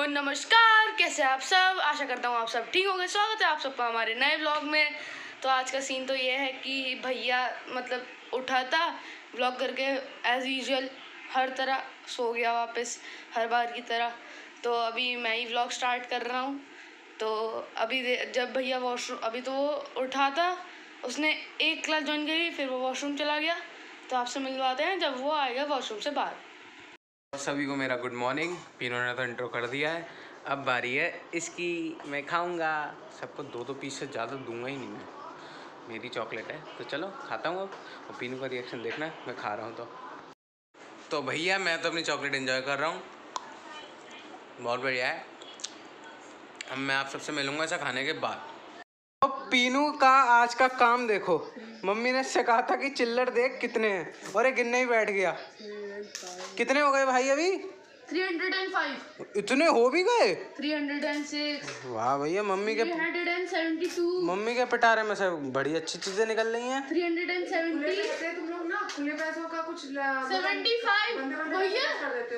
नमस्कार, कैसे आप सब। आशा करता हूँ आप सब ठीक होंगे। स्वागत है आप सबका हमारे नए व्लॉग में। तो आज का सीन तो ये है कि भैया मतलब उठा था व्लॉग करके एज़ यूजुअल हर तरह सो गया वापस हर बार की तरह। तो अभी मैं ही व्लॉग स्टार्ट कर रहा हूँ। तो अभी जब भैया वॉशरूम, अभी तो वो उठा था, उसने एक क्लास ज्वाइन करी, फिर वो वॉशरूम चला गया। तो आपसे मिलवाते हैं जब वो आएगा वॉशरूम से बाहर। सभी को मेरा गुड मॉर्निंग। पीनू ने तो इंट्रो कर दिया है, अब बारी है इसकी। मैं खाऊंगा, सबको दो दो पीस से ज़्यादा दूंगा ही नहीं मैं, मेरी चॉकलेट है। तो चलो खाता हूँ अब, और पीनू का रिएक्शन देखना मैं खा रहा हूँ। तो भैया मैं तो अपनी चॉकलेट एंजॉय कर रहा हूँ, बहुत बढ़िया है। अब मैं आप सबसे मिलूँगा ऐसा खाने के बाद। तो पीनू का आज का काम देखो, मम्मी ने से कहा था कि चिल्लर देख कितने हैं, और ये गिनने ही बैठ गया। कितने हो गए भाई अभी? 305। इतने हो भी गए? 306। वाह भैया, मम्मी के 372। मम्मी के पिटारे में से बड़ी अच्छी चीजें निकल रही हैं। 370। तुम लोग ना खुले पैसों का कुछ 75। भैया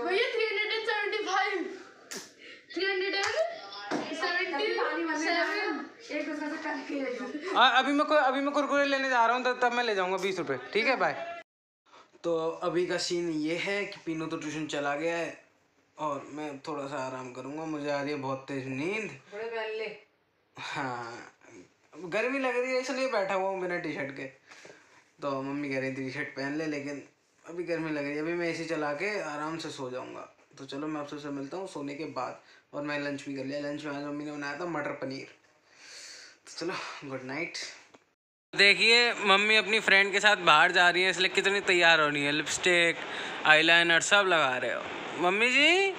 375। 377। अभी मैं कुरकुरे लेने जा रहा हूँ, तब मैं ले जाऊंगा 20 रुपए। ठीक है, बाय। तो अभी का सीन ये है कि पीनू तो ट्यूशन चला गया है और मैं थोड़ा सा आराम करूंगा। मुझे आ रही है बहुत तेज नींद। बड़े पहन ले। हाँ, गर्मी लग रही है इसलिए बैठा हुआ हूँ बिना टी शर्ट के। तो मम्मी कह रही थी टी शर्ट पहन ले, लेकिन अभी गर्मी लग रही है। अभी मैं एसी चला के आराम से सो जाऊंगा। तो चलो मैं आपसे मिलता हूँ सोने के बाद। और मैं लंच भी कर लिया। लंच में आज मम्मी ने बनाया था मटर पनीर। तो चलो, गुड नाइट। देखिए मम्मी अपनी फ्रेंड के साथ बाहर जा रही है, इसलिए कितनी तैयार हो रही है। लिपस्टिक, आईलाइनर सब लगा रहे हो। मम्मी जी,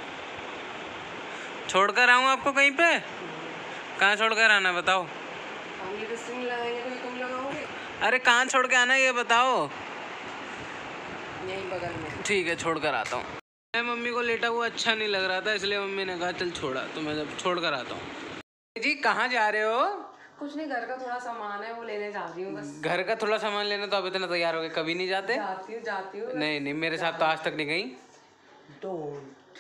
छोड़कर आऊँ आपको कहीं पे? कहाँ छोड़कर आना बताओ? तुम लगाओगे? अरे कहाँ छोड़ के आना ये बताओ। यहीं बगल में। ठीक है, छोड़कर आता हूँ। मैं मम्मी को लेटा हुआ अच्छा नहीं लग रहा था, इसलिए मम्मी ने कहा चल छोड़ा, तो मैं जब छोड़ कर आता हूँ। जी कहाँ जा रहे हो? कुछ नहीं, घर का थोड़ा सामान है वो लेने जा रही हूँ बस। घर का थोड़ा सामान लेना, तो अब इतना तैयार हो गए, कभी नहीं जाते? जाती हूँ। नहीं नहीं, मेरे साथ तो आज तक नहीं गई। डोंट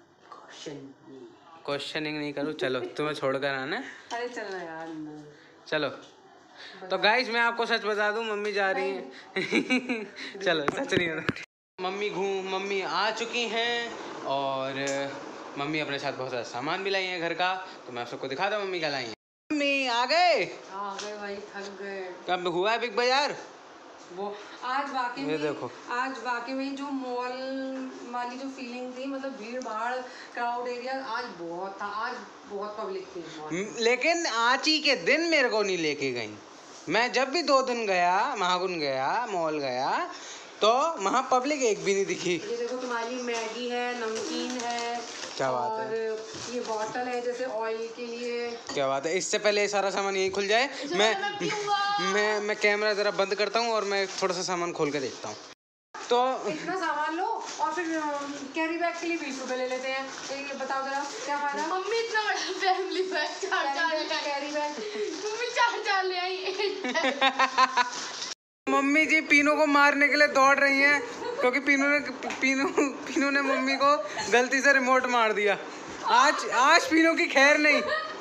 क्वेश्चनिंग नहीं करूँ। चलो तुम्हें छोड़कर आना। अरे चलना यार। चलो। तो गाइस मैं आपको सच बता दूं, मम्मी जा रही हैं। चलो, सच नहीं होता। मम्मी आ चुकी हैं और मम्मी अपने साथ बहुत सारा सामान भी लाई हैं घर का। तो मैं आप सबको दिखाता हूँ मम्मी क्या लाई हैं। मम्मी आ गए भाई, थक गए। कब हुआ है बिग बाजार? वो आज वाकई ये देखो, आज वाकई में जो मॉल वाली जो फीलिंग थी, मतलब भीड़ भाड़ क्राउड एरिया आज बहुत था। आज बहुत पब्लिक थी। लेकिन आज ही के दिन मेरे को नहीं लेके गई। मैं जब भी 2 दिन गया, महागुन गया, मॉल गया, तो वहाँ पब्लिक एक भी नहीं दिखी। ये देखो, तुम्हारी मैगी है, नमकीन है, क्या बात और है। ये बॉटल है जैसे ऑयल के लिए। क्या बात है। इससे पहले ये सारा सामान यहीं खुल जाए, मैं कैमरा जरा बंद करता हूँ और मैं थोड़ा सा सामान खोल के देखता हूँ। तो इतना सामान लो और फिर कैरी बैग के लिए 20 रुपए ले लेते हैं। ये बताओ जरा क्या फायदा? मम्मी इतना बड़ा family bag carry bag mummy 4 ले आई। मम्मी जी पीनू को मारने के लिए दौड़ रही हैं, क्योंकि पीनू ने मम्मी को गलती से रिमोट मार दिया। आज पीनू की खैर नहीं।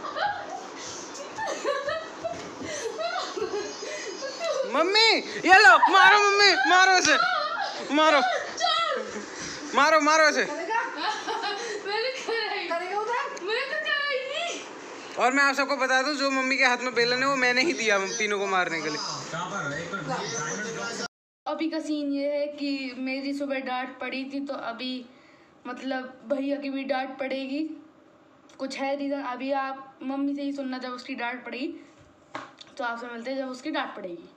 मम्मी ये लो, मारो मम्मी, मारो इसे, मारो मारो मारो इसे। और मैं आप सबको बता दूं, जो मम्मी के हाथ में बेलन है वो मैंने ही दिया पीनू को मारने के लिए। अभी का सीन ये है कि मेरी सुबह डांट पड़ी थी, तो अभी मतलब भैया की भी डांट पड़ेगी। कुछ है रीज़न, अभी आप मम्मी से ही सुनना जब उसकी डांट पड़ेगी। तो आपसे मिलते हैं जब उसकी डांट पड़ेगी।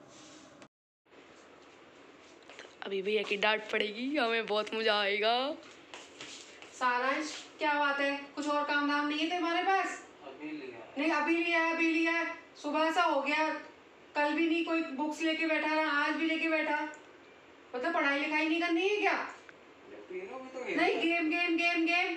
अभी भैया की डांट पड़ेगी, हमें बहुत मजा आएगा। सारांश, क्या बात है? कुछ और काम धाम नहीं है तुम्हारे पास? नहीं, अभी लिया है। सुबह सा हो गया, कल भी नहीं कोई बुक्स लेके बैठा रहा, आज भी लेके बैठा। मतलब पढ़ाई लिखाई नहीं करनी है क्या? नहीं, गेम गेम गेम गेम।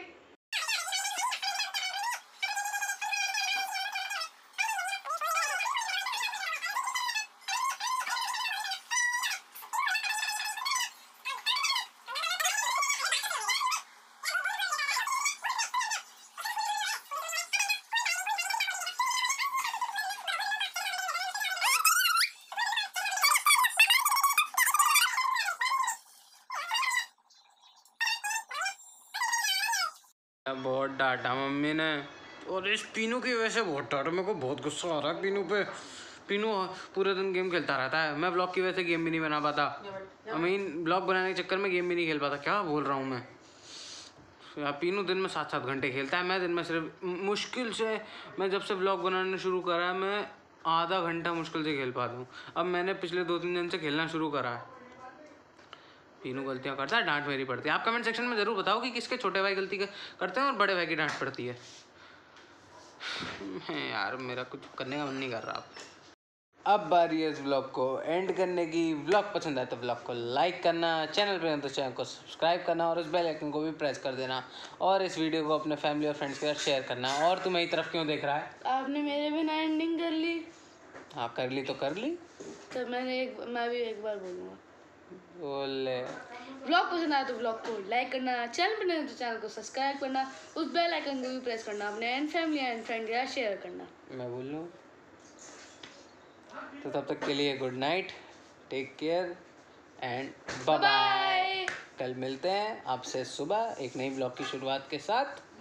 बहुत डांटा मम्मी ने, और इस पीनू की वजह से बहुत डांटा। मेरे को बहुत गुस्सा आ रहा है पीनू पे। पीनू पूरे दिन गेम खेलता रहता है, मैं ब्लॉग की वजह से गेम भी नहीं बना पाता। आई मीन ब्लॉग बनाने के चक्कर में गेम भी नहीं खेल पाता। क्या बोल रहा हूँ मैं यार। पीनू दिन में 7-7 घंटे खेलता है, मैं दिन में सिर्फ मुश्किल से, मैं जब से ब्लॉग बनाने शुरू करा है मैं आधा घंटा मुश्किल से खेल पाता हूँ। अब मैंने पिछले 2-3 दिन से खेलना शुरू करा है। पीनू गलतियाँ करता है, डांट मेरी पड़ती है। आप कमेंट सेक्शन में ज़रूर बताओ कि किसके छोटे भाई गलती करते हैं और बड़े भाई की डांट पड़ती है। यार मेरा कुछ करने का मन नहीं कर रहा अब बारी है इस व्लॉग को एंड करने की। व्लॉग पसंद आए तो व्लॉग को लाइक करना, चैनल पर तो चैनल को सब्सक्राइब करना और उस बेल आइकन को भी प्रेस कर देना, और इस वीडियो को अपने फैमिली और फ्रेंड्स के साथ शेयर करना। और तू मेरी तरफ क्यों देख रहा है? आपने मेरे बिना एंडिंग कर ली। हाँ कर ली तो कर ली। तो मैं भी एक बार बोलूँगा। बोले ब्लॉग पसंद आया तो ब्लॉग को लाइक करना, चैनल पर नहीं तो चैनल को सब्सक्राइब करना, उस बेल आइकन को भी प्रेस करना, अपने एंड फैमिली एंड फ्रेंड के साथ शेयर करना। मैं बोलूँ तो तब तक के लिए good night, take care and bye bye. कल मिलते हैं आपसे सुबह एक नई ब्लॉग की शुरुआत के साथ।